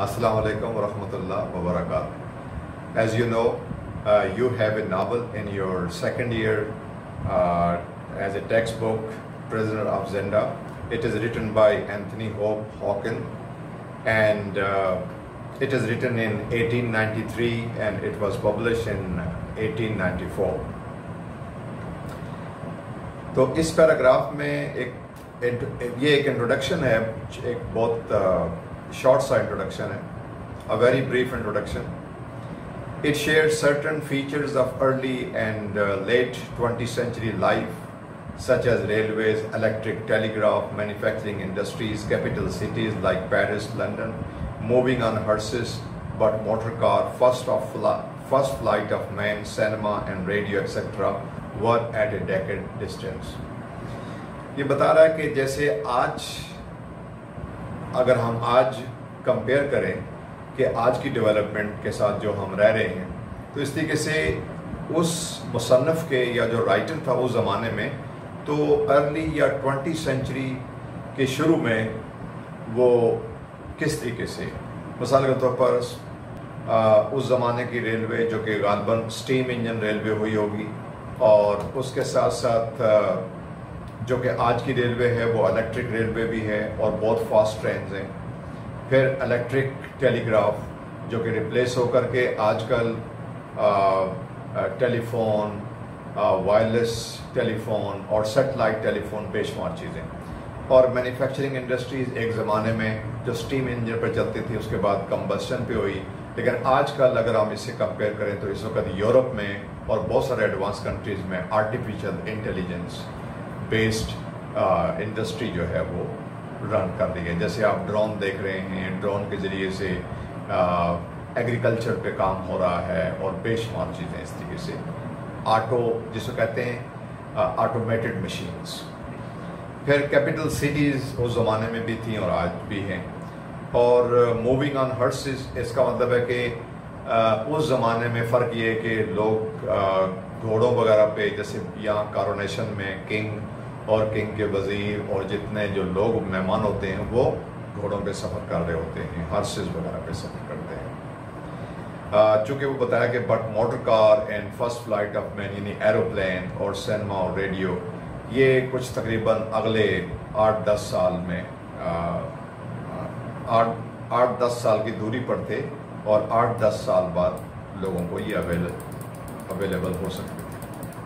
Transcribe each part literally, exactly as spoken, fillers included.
Assalamu alaikum wa rahmatullah wa barakatuh. As you know, uh, you have a novel in your second year uh, as a textbook, Prisoner of Zenda. It is written by Anthony Hope Hawkins, and uh, it is written in eighteen ninety-three and it was published in eighteen ninety-four. तो इस paragraph में एक ये एक introduction है, एक बहुत short सा इंट्रोडक्शन है, a very brief introduction. It shares certain features of early and uh, late twentieth century life, such as railways, electric telegraph, manufacturing industries, capital cities like Paris, London, moving on horses, but motor car, first of fl- first flight of man, cinema and radio, et cetera were at a decade distance. ये बता रहा है कि जैसे आज अगर हम आज कंपेयर करें कि आज की डेवलपमेंट के साथ जो हम रह रहे हैं, तो इस तरीके से उस मुसन्नफ़ के या जो राइटर था उस ज़माने में, तो अर्ली या ट्वेंटी सेंचुरी के शुरू में वो किस तरीके से, मिसाल के तौर पर आ, उस ज़माने की रेलवे जो कि गालबन स्टीम इंजन रेलवे हुई होगी, और उसके साथ साथ जो कि आज की रेलवे है वो इलेक्ट्रिक रेलवे भी है और बहुत फास्ट ट्रेन्स हैं. फिर इलेक्ट्रिक टेलीग्राफ जो कि रिप्लेस होकर के आजकल टेलीफोन, वायरलेस टेलीफोन और सेटेलाइट टेलीफोन बेशुमार चीज़ें. और मैन्युफैक्चरिंग इंडस्ट्रीज़ एक ज़माने में जो स्टीम इंजन पर चलती थी उसके बाद कंबस्शन पे हुई, लेकिन आजकल अगर हम इससे कंपेयर करें तो इस वक्त यूरोप में और बहुत सारे एडवांस कंट्रीज़ में आर्टिफिशियल इंटेलिजेंस बेस्ड इंडस्ट्री जो है वो रन कर रही है. जैसे आप ड्रोन देख रहे हैं, ड्रोन के ज़रिए से एग्रीकल्चर पे काम हो रहा है और बेशुमार चीज़ें इस तरीके से. ऑटो जिसको कहते हैं ऑटोमेटेड मशीन्स. फिर कैपिटल सिटीज़ उस ज़माने में भी थी और आज भी हैं. और मूविंग ऑन हॉर्सेस, इसका मतलब है कि उस ज़माने में फ़र्क ये है कि लोग घोड़ों वगैरह पे, जैसे यहाँ कारोनेशन में किंग और किंग के वज़ीर और जितने जो लोग मेहमान होते हैं वो घोड़ों पे सफ़र कर रहे होते हैं, हॉर्सेस वगैरह पे सफ़र करते हैं. चूँकि वो बताया कि but motor car and first flight of man यानी एरोप्लेन और सिनेमा और रेडियो, ये कुछ तकरीबन अगले आठ दस साल में आठ आठ दस साल की दूरी पर थे और आठ दस साल बाद लोगों को ये अवेलेबल अवेलेबल हो सकते थे.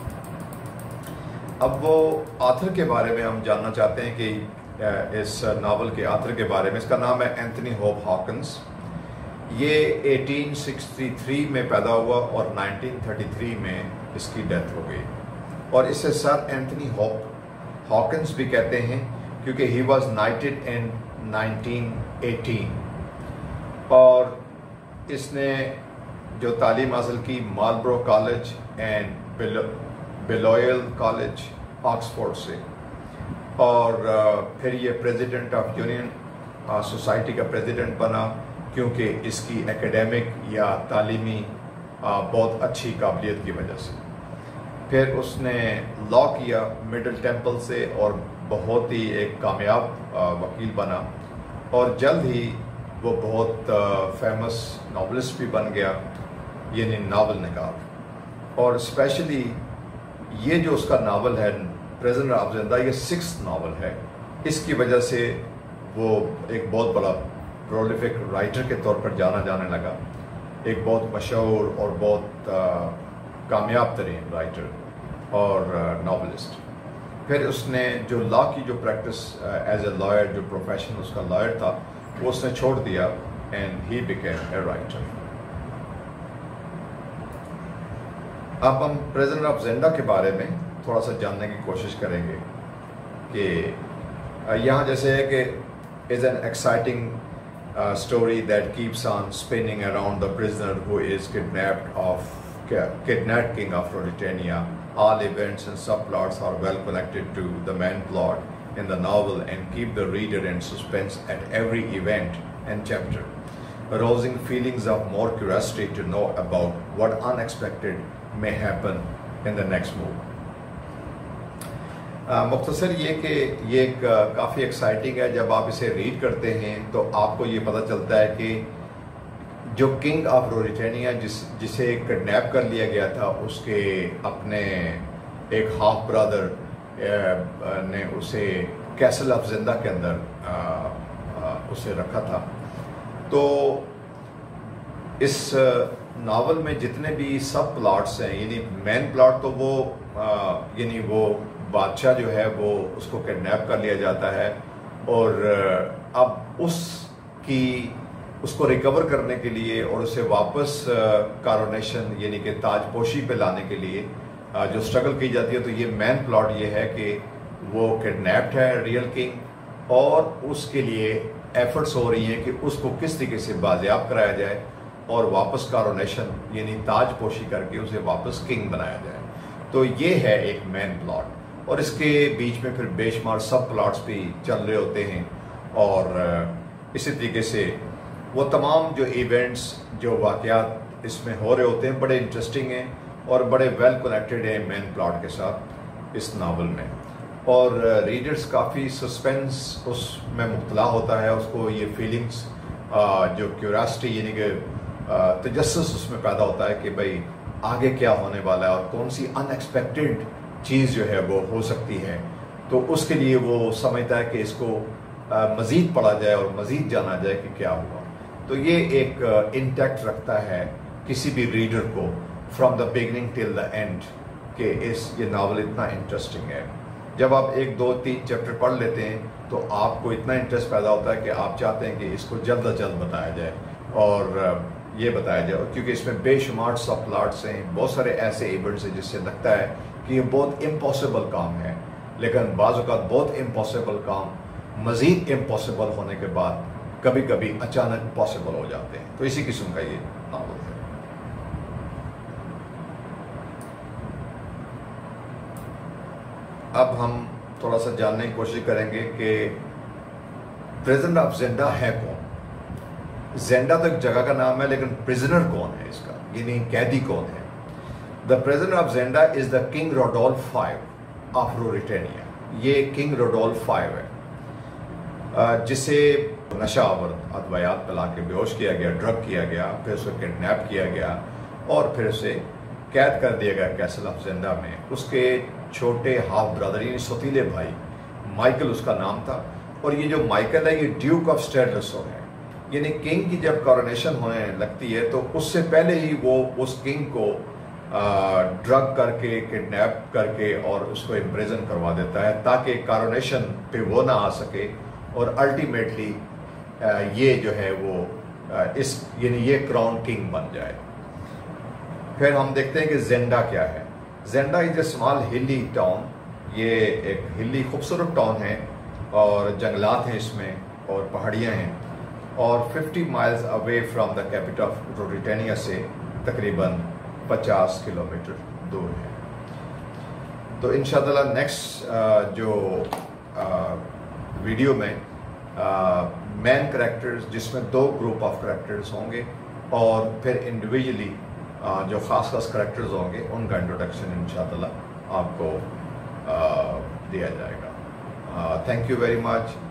अब वो आथर के बारे में हम जानना चाहते हैं कि इस नावल के आथर के बारे में. इसका नाम है एंथनी होप हॉकिंस. ये अठारह सौ तिरसठ में पैदा हुआ और उन्नीस सौ तैंतीस में इसकी डेथ हो गई. और इसे सर एंथनी होप हॉकिंस भी कहते हैं क्योंकि he was knighted in nineteen eighteen. और इसने जो तालीम हासिल की Marlborough college and Balliol college Oxford से, और फिर ये प्रेसिडेंट ऑफ यूनियन सोसाइटी का प्रेसिडेंट बना क्योंकि इसकी एकेडमिक या तालीमी बहुत अच्छी काबिलियत की वजह से. फिर उसने लॉ किया मिडिल टेम्पल से और बहुत ही एक कामयाब वकील बना, और जल्द ही वो बहुत फेमस नॉवलिस्ट भी बन गया, यानी नावल निगार. और स्पेशली ये जो उसका नावल है प्रिजनर ऑफ ज़िंदा, ये सिक्स्थ नावल है. इसकी वजह से वो एक बहुत बड़ा प्रोलिफिक राइटर के तौर पर जाना जाने लगा, एक बहुत मशहूर और बहुत आ, कामयाब तरीन राइटर और नॉवलिस्ट. फिर उसने जो लॉ की जो प्रैक्टिस एज ए लॉयर, जो प्रोफेशन उसका लॉयर था, वो उसने छोड़ दिया and he became a writer. अब हम प्रिजनर ऑफ ज़िंदा के बारे में थोड़ा सा जानने की कोशिश करेंगे कि यहाँ जैसे है कि is an exciting story that keeps on spinning around the prisoner who is kidnapped of kidnapped king of Mauritania. All events and subplots are well connected to the main plot in the novel and keep the reader in suspense at every event and chapter, arousing feelings of more curiosity to know about what unexpected may happen in the next move. मुख्तसर ये कि ये काफ़ी exciting है. जब आप इसे read करते हैं तो आपको ये पता चलता है कि جو کنگ آف روریٹینیا جس جسے کڈنیپ کر لیا گیا تھا، اس کے اپنے ایک ہاف برادر نے اسے کیسل آف زندہ کے اندر اسے رکھا تھا. تو اس ناول میں جتنے بھی سب پلاٹس ہیں، یعنی مین پلاٹ تو وہ یعنی وہ بادشاہ جو ہے وہ اس کو کڈنیپ کر لیا جاتا ہے، اور اب اس کی اس کو ریکور کرنے کے لیے اور اسے واپس کارونیشن یعنی کہ تاج پوشی پہ لانے کے لیے جو سٹرگل کی جاتی ہے. تو یہ مین پلاٹ یہ ہے کہ وہ کڈنیپڈ ہے ریئل کنگ، اور اس کے لیے ایفرٹس ہو رہی ہیں کہ اس کو کس طریقے سے بازیاب کرایا جائے اور واپس کارونیشن یعنی تاج پوشی کر کے اسے واپس کنگ بنایا جائے. تو یہ ہے ایک مین پلاٹ، اور اس کے بیچ میں پھر بے شمار سب پلاٹس بھی چل رہے ہوتے ہیں. اور اسی طریقے سے وہ تمام جو ایونٹس جو واقعات اس میں ہو رہے ہوتے ہیں بڑے انٹرسٹنگ ہیں اور بڑے ویل کنیکٹڈ ہیں مین پلاٹ کے ساتھ اس ناول میں. اور ریڈرز کافی سسپینس اس میں مبتلا ہوتا ہے، اس کو یہ فیلنگس جو کیوریاسٹی یعنی کہ تجسس اس میں پیدا ہوتا ہے کہ بھئی آگے کیا ہونے والا ہے اور کون سی ان ایکسپیکٹڈ چیز جو ہے وہ ہو سکتی ہے. تو اس کے لیے وہ سمجھتا ہے کہ اس کو مزید پڑھا جائے اور مزید جانا جائے کہ کیا ہوا. تو یہ ایک انٹیکٹ رکھتا ہے کسی بھی ریڈر کو from the beginning till the end کہ اس یہ ناول اتنا انٹرسٹنگ ہے. جب آپ ایک دو تین چیپٹر پڑھ لیتے ہیں تو آپ کو اتنا انٹرسٹ پیدا ہوتا ہے کہ آپ چاہتے ہیں کہ اس کو جلد از جلد بتایا جائے اور یہ بتایا جائے، کیونکہ اس میں بے شمار سب پلاٹس ہیں، بہت سارے ایسے ایونٹس ہیں جس سے لگتا ہے کہ یہ بہت امپاسبل کام ہے، لیکن بعض اوقات بہت امپاسبل کام مزید امپاسبل ہونے کے بعد کبھی کبھی اچانک پاسبل ہو جاتے ہیں. تو اسی قسم کا یہ ناول ہے. اب ہم تھوڑا سا جاننے کی کوشش کریں گے کہ پریزنر آف زینڈا ہے کون. زینڈا تو ایک جگہ کا نام ہے، لیکن پریزنر کون ہے اس کا، یعنی قیدی کون ہے. The prisoner of Zenda is the king Rudolf five of Ruritania. یہ کنگ روڈولف فائیو ہے جسے نشہ آور ادویات پلا کے بیہوش کیا گیا، ڈرگ کیا گیا، پھر اسے کڈنیپ کیا گیا اور پھر اسے قید کر دیا گیا کیسل آف زینڈا میں. اس کے چھوٹے ہاف برادر یعنی سوتیلے بھائی مائیکل اس کا نام تھا، اور یہ جو مائیکل ہے یہ ڈیوک آف اسٹیڈلسو ہے. یعنی کنگ کی جب کارونیشن ہونے لگتی ہے تو اس سے پہلے ہی وہ اس کنگ کو ڈرگ کر کے کڈنیپ کر کے اور اس کو امپریزن کروا دیتا ہے تاکہ کارونیشن پہ وہ نہ آ سکے، اور الٹیمیٹلی یہ جو ہے وہ اس یعنی یہ کراؤن کنگ بن جائے. پھر ہم دیکھتے ہیں کہ زینڈا کیا ہے. Zenda is a small hilly town. یہ ایک ہلی خوبصورت ٹاؤن ہے اور جنگلات ہیں اس میں اور پہاڑیاں ہیں، اور fifty miles away from the capital of Ruritania سے تقریباً پچاس کلومیٹر دور ہے. تو انشاءاللہ نیکسٹ جو ویڈیو میں مین کریکٹرز جس میں دو گروپ آف کریکٹرز ہوں گے اور پھر انڈیویجلی جو خاص خاص کریکٹرز ہوں گے ان کا انٹروڈکشن انشاءاللہ آپ کو دیا جائے گا. Thank you very much.